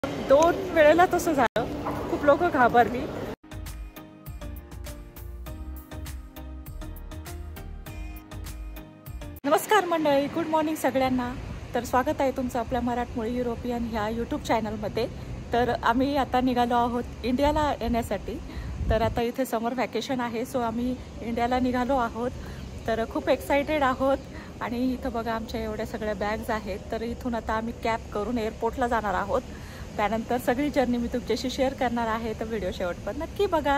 2 वेळेला तसं झालं, खूप लोक घाबरली. नमस्कार मंडळी, गुड मॉर्निंग सगळ्यांना. तर स्वागत आहे तुमचं आपल्या मराठमोळी युरोपियन ह्या यूट्यूब चॅनलमध्ये. तर आम्ही आता निघालो आहोत इंडियाला येण्यासाठी. तर आता इथे समर व्हॅकेशन आहे, सो आम्ही इंडियाला निघालो आहोत. तर खूप एक्सायटेड आहोत. आणि इथं बघा आमच्या एवढ्या सगळ्या बॅग्स आहेत. तर इथून आता आम्ही कॅब करून एअरपोर्टला जाणार आहोत. त्यानंतर सगळी जर्नी मी तुमच्याशी शेअर करणार आहे, तर व्हिडिओ शेवटपर्यंत नक्की बघा.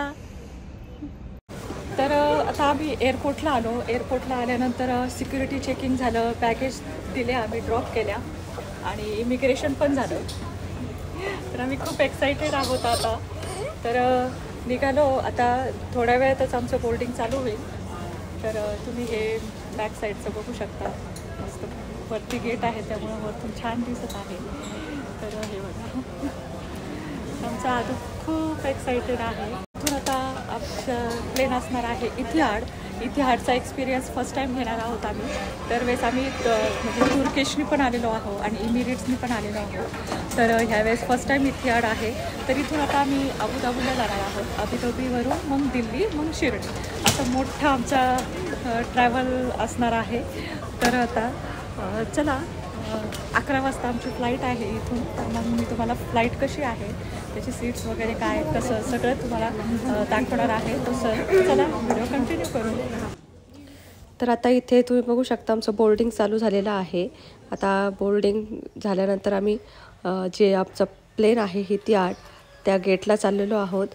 तर आता आम्ही एअरपोर्टला आलो. एअरपोर्टला आल्यानंतर सिक्युरिटी चेकिंग झालं, बॅगेज दिल्या, आम्ही ड्रॉप केल्या आणि इमिग्रेशन पण झालं. तर आम्ही खूप एक्सायटेड आहोत आता. तर निघालो आता. थोड्या वेळातच आमचं बोर्डिंग चालू होईल. तर तुम्ही हे बॅक साईडचं बघू शकता. मस्त वरती गेट आहे, त्यामुळं वरतून छान दिसत आहे. तर हे बघा, आमचा आदू खूप एक्सायटेड आहे. इथून आता आमचं प्लेन असणार आहे इतिहाड. इतिहाडचा एक्सपिरियन्स फर्स्ट टाईम घेणार आहोत आम्ही. दरवेळेस आम्ही म्हणजे तुर्किशनी पण आलेलो आहोत आणि इमिरेट्सनी पण आलेलो आहोत. तर ह्यावेळेस फर्स्ट टाईम इतिहाड आहे. तर इथून आता आम्ही अबुधाबीला जाणार आहोत. अबुधाबीवरून मग दिल्ली, मग शिर्डी, असं मोठा आमचा ट्रॅव्हल असणार आहे. तर आता चला, 11 वाजता आमची फ्लाईट आहे इथून. तर मग मी तुम्हाला फ्लाईट कशी आहे, त्याची सीट्स वगैरे काय, कसं सगळं तुम्हाला दाखवणार आहे. तसं चला व्हिडिओ कंटिन्यू करू. तर आता इथे तुम्ही बघू शकता आमचं बोर्डिंग चालू झालेलं आहे. आता बोर्डिंग झाल्यानंतर आम्ही जे आमचं प्लेन आहे इतिहाड, त्या गेटला चाललेलो आहोत.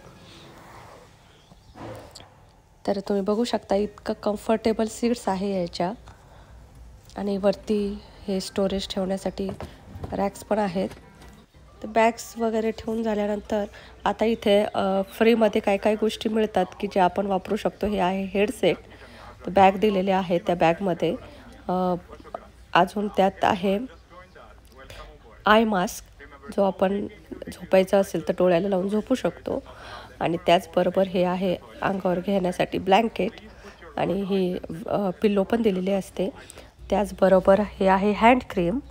तर तुम्ही बघू शकता इतकं कम्फर्टेबल सीट्स आहे याच्या. आणि वरती हे स्टोरेज ठेवण्यासाठी रॅक्स पण आहेत. तर बॅग्स वगैरे ठेवून झाल्यानंतर आता इथे फ्रीमध्ये काय काय गोष्टी मिळतात की जे आपण वापरू शकतो. हे आहे हेडसेट. तर बॅग दिलेले आहे, त्या बॅगमध्ये अजून त्यात आहे आय मास्क, जो आपण झोपायचा असेल तर डोळ्याला लावून झोपू शकतो. आणि त्याचबरोबर हे आहे अंगावर घेण्यासाठी ब्लँकेट, आणि ही पिल्लो पण दिलेली असते. त्याचबरोबर हे आहे हँड क्रीम,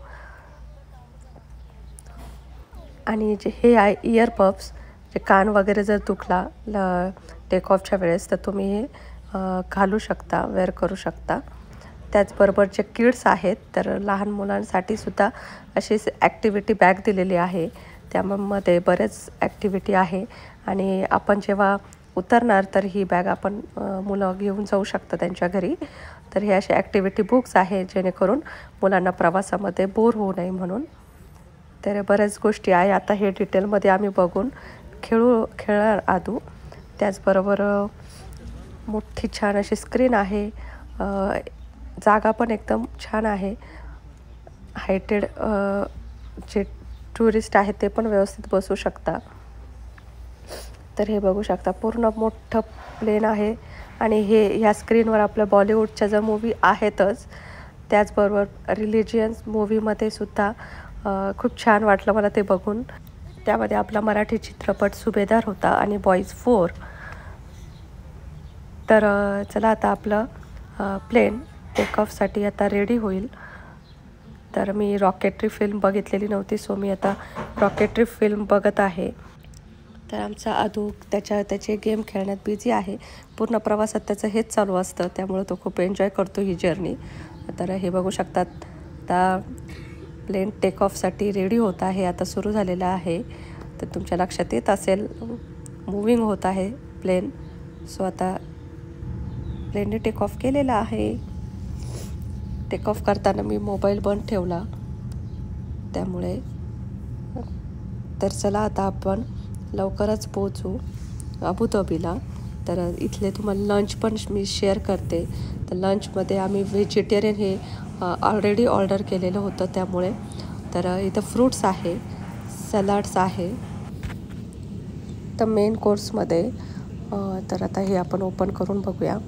आणि जे हे आहे इयरपप्स, जे कान वगैरे जर दुखला टेक ऑफच्या वेळेस तर तुम्ही हे घालू शकता, वेअर करू शकता. त्याचबरोबर जे किड्स आहेत, तर लहान मुलांसाठी सुद्धा अशीच ॲक्टिव्हिटी बॅग दिलेली आहे. त्यामध्ये बरेच ॲक्टिव्हिटी आहे. आणि आपण जेव्हा उतरणार तर ही बॅग आपण मुलं घेऊन जाऊ शकतात त्यांच्या घरी. तर हे असे ॲक्टिव्हिटी बुक्स आहे, जेणेकरून मुलांना प्रवासामध्ये बोर होऊ नये म्हणून. तर बऱ्याच गोष्टी आहे. आता हे डिटेलमध्ये आम्ही बघून खेळणार आदू. त्याचबरोबर मोठी छान अशी स्क्रीन आहे. जागा पण एकदम छान आहे. हायटेड जे टुरिस्ट आहेत ते पण व्यवस्थित बसू शकता. तर हे बघू शकता पूर्ण मोठं प्लेन आहे. आणि हे ह्या स्क्रीनवर आपल्या बॉलिवूडच्या ज्या मूवी आहेतच, त्याचबरोबर रिलिजियन्स मूवीमध्ये सुद्धा खूप छान वाटलं मला ते बघून. त्यामध्ये आपला मराठी चित्रपट सुभेदार होता आणि बॉईज 4. तर चला आता आपलं प्लेन टेकऑफसाठी आता रेडी होईल. तर मी रॉकेटरी फिल्म बघितलेली नव्हती, सो मी आता रॉकेटरी फिल्म बघत आहे. तर आमचा आदू त्याचे गेम खेळण्यात बिझी आहे. पूर्ण प्रवासात त्याचं हेच चालू असतं, त्यामुळे तो खूप एन्जॉय करतो ही जर्नी. तर हे बघू शकतात, आता प्लेन टेक ऑफसाठी रेडी होत आहे, आता सुरू झालेलं आहे. तर तुमच्या लक्षात येत असेल मूविंग होत आहे प्लेन. सो आता प्लेनने टेक ऑफ केलेला आहे. टेक ऑफ करताना मी मोबाईल बंद ठेवला, त्यामुळे. तर चला आता आपण लवकरच पोहोचू अबुधाबीला. तर इथले तुम्हाला लंच पण मी शेअर करते. तर लंचमध्ये आम्ही व्हेजिटेरियन हे ऑलरेडी ऑर्डर केलेलं होतं, त्यामुळे. तर इथं फ्रूट्स आहे, सलाड्स आहे. तर मेन कोर्समध्ये तर आता हे आपण ओपन करून बघूया.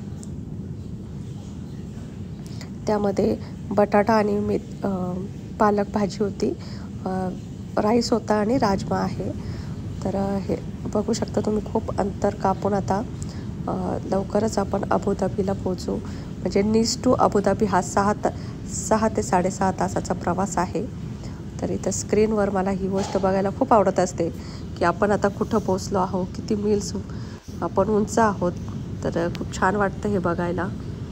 त्यामध्ये बटाटा आणि पालक भाजी होती, राईस होता आणि राजमा आहे. तर हे बघू शकता तुम्ही, खूप अंतर कापून आता लवकरच आपण अबुधाबीला पोहोचू. म्हणजे नीस टू अबुधाबी हा 6 ते 6.5 तासाचा प्रवास आहे. तर तर इथं स्क्रीनवर मला ही गोष्ट बघायला खूप आवडत असते की आपण आता कुठं पोचलो आहोत, किती मिल्स आपण उंच आहोत. तर खूप छान वाटतं हे बघायला.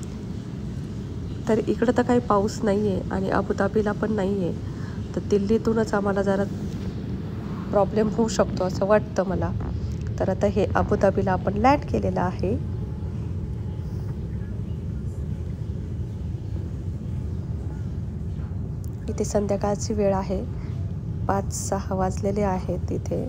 तर इकडं तर काही पाऊस नाही आहे आणि अबुधाबीला पण नाही आहे. तर दिल्लीतूनच आम्हाला जरा प्रॉब्लेम होऊ शकतो असं वाटतं मला. तर आता हे अबुधाबीला आपण लँड केलेलं आहे. इथे संध्याकाळची वेळ आहे, 5-6 वाजलेले आहेत इथे.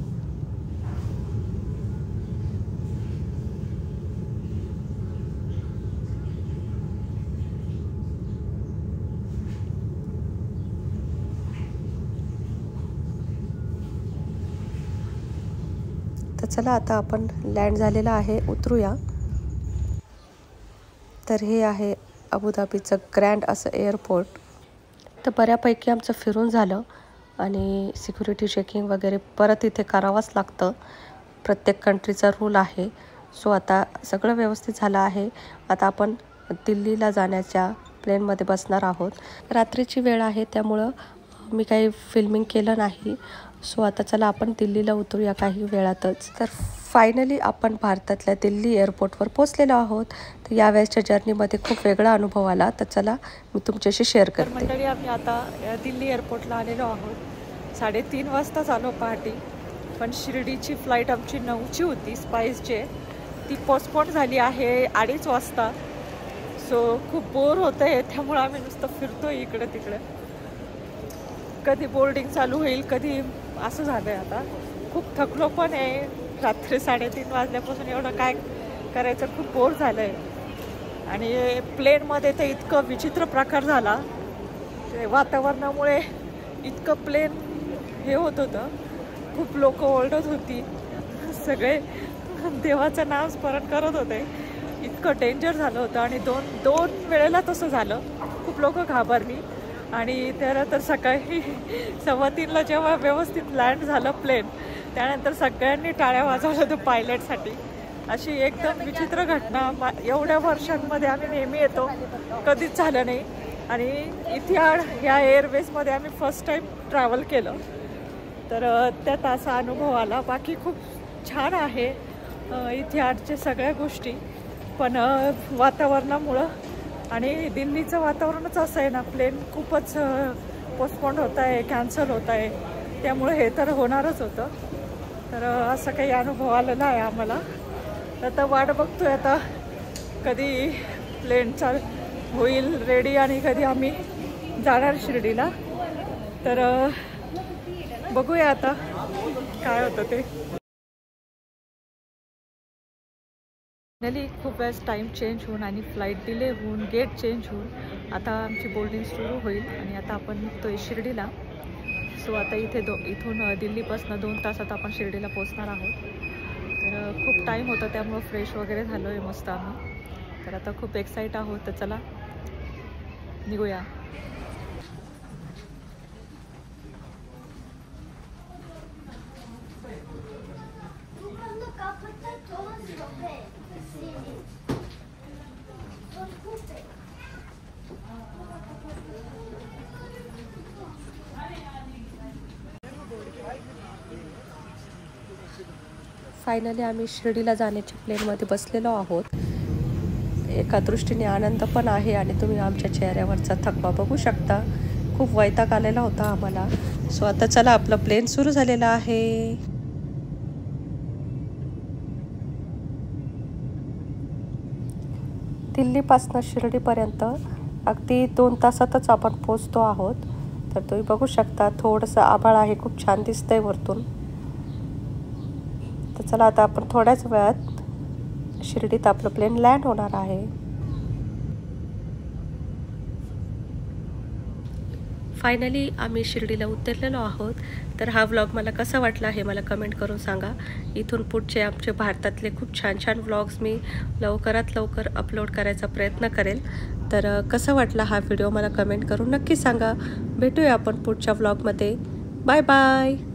तर चला आता आपण लँड झालेला आहे, उतरूया. तर हे आहे अबुधाबीचं ग्रँड असं एअरपोर्ट. तर बऱ्यापैकी आमचं फिरून झालं आणि सिक्युरिटी चेकिंग वगैरे परत इथे करावंच लागतं, प्रत्येक कंट्रीचा रूल आहे. सो आता सगळं व्यवस्थित झालं आहे. आता आपण दिल्लीला जाण्याच्या प्लेनमध्ये बसणार आहोत. रात्रीची वेळ आहे त्यामुळं मी काही फिल्मिंग केलं नाही. सो आता चला आपण दिल्लीला उतरूया काही वेळातच. तर फायनली आपण भारतातल्या दिल्ली एअरपोर्टवर पोहोचलेलो आहोत. तर यावेळेसच्या जर्नीमध्ये खूप वेगळा अनुभव आला. तर चला मी तुमच्याशी शेअर करते. मंडळी, आम्ही आता दिल्ली एअरपोर्टला आलेलो आहोत. 3:30 वाजताच आलो पहाटे. पण शिर्डीची फ्लाईट आमची 9ची होती, स्पाईसची. ती पोस्टपोन झाली आहे 2:30 वाजता. सो खूप बोर होतं आहे, त्यामुळं आम्ही नुसतं फिरतो इकडं तिकडं. कधी बोर्डिंग चालू होईल, कधी असं झालं आहे. आता खूप थकलो पण आहे. रात्री 3:30 वाजल्यापासून एवढं काय करायचं, खूप बोर झालं आहे. आणि प्लेनमध्ये तर इतकं विचित्र प्रकार झाला, ते वातावरणामुळे इतकं प्लेन हे होत होतं. खूप लोक ओरडत होती, सगळे देवाचं नाव स्मरण करत होते. इतकं डेंजर झालं होतं. आणि दोन वेळेला तसं झालं, खूप लोक घाबरली. आणि त्यानंतर सकाळी 3:15ला जेव्हा व्यवस्थित लँड झालं प्लेन, त्यानंतर सगळ्यांनी टाळ्या वाजवल्या होत्या पायलटसाठी. अशी एकदम विचित्र घटना. एवढ्या वर्षांमध्ये आम्ही नेहमी येतो, कधीच झालं नाही. आणि इतिहाड ह्या एअरवेजमध्ये आम्ही फर्स्ट टाईम ट्रॅव्हल केलं, तर त्यात असा अनुभव आला. बाकी खूप छान आहे इतिहाडच्या सगळ्या गोष्टी, पण वातावरणामुळं आणि दिल्लीचं वातावरणच असं आहे ना, प्लेन खूपच पोस्टपोंड होत आहे, कॅन्सल होत आहे. त्यामुळे हे तर होणारच होतं. तर असं काही अनुभव आलेला आहे आम्हाला. आता वाट बघतोय आता कधी प्लेन होईल रेडी आणि कधी आम्ही जाणार शिर्डीला. तर बघूया आता काय होतं ते. फायनली खूप वेळेस टाईम चेंज होऊन आणि फ्लाईट डिले होऊन, गेट चेंज होऊन आता आमची बोर्डिंग सुरू होईल आणि आता आपण निघतोय शिर्डीला. सो आता इथून दिल्लीपासून 2 तासात आपण शिर्डीला पोहोचणार आहोत. तर खूप टाईम होता, त्यामुळं फ्रेश वगैरे झालो आहे मस्त आम्ही. तर आता खूप एक्साईट आहोत. तर चला निघूया. फायनली आम्ही शिर्डीला जाण्याच्या प्लेनमध्ये बसलेलो आहोत. एका दृष्टीने आनंद पण आहे आणि तुम्ही आमच्या चेहऱ्यावरचा थकवा बघू शकता. खूप वैताग आलेला होता आम्हाला. सो आता चला आपलं प्लेन सुरू झालेलं आहे. दिल्लीपासून शिर्डीपर्यंत अगदी 2 तासातच आपण पोचतो आहोत. तर तुम्ही बघू शकता थोडंसं आभाळ आहे, खूप छान दिसतंय वरतून. तर चला आता आपण थोड्याच वेळात शिर्डीत आपलं प्लेन लँड होणार आहे. फायनली आम्ही शिर्डीला उतरलेलो आहोत. तर हा व्लॉग मला कसा वाटला हे मला कमेंट करून सांगा. इथून पुढचे आमचे भारतातले खूप छान छान व्लॉग्स मी लवकरात लवकर अपलोड करायचा प्रयत्न करेल. तर कसा वाटला हा व्हिडिओ मला कमेंट करून नक्की सांगा. भेटूया आपण पुढच्या व्लॉगमध्ये. Bye bye.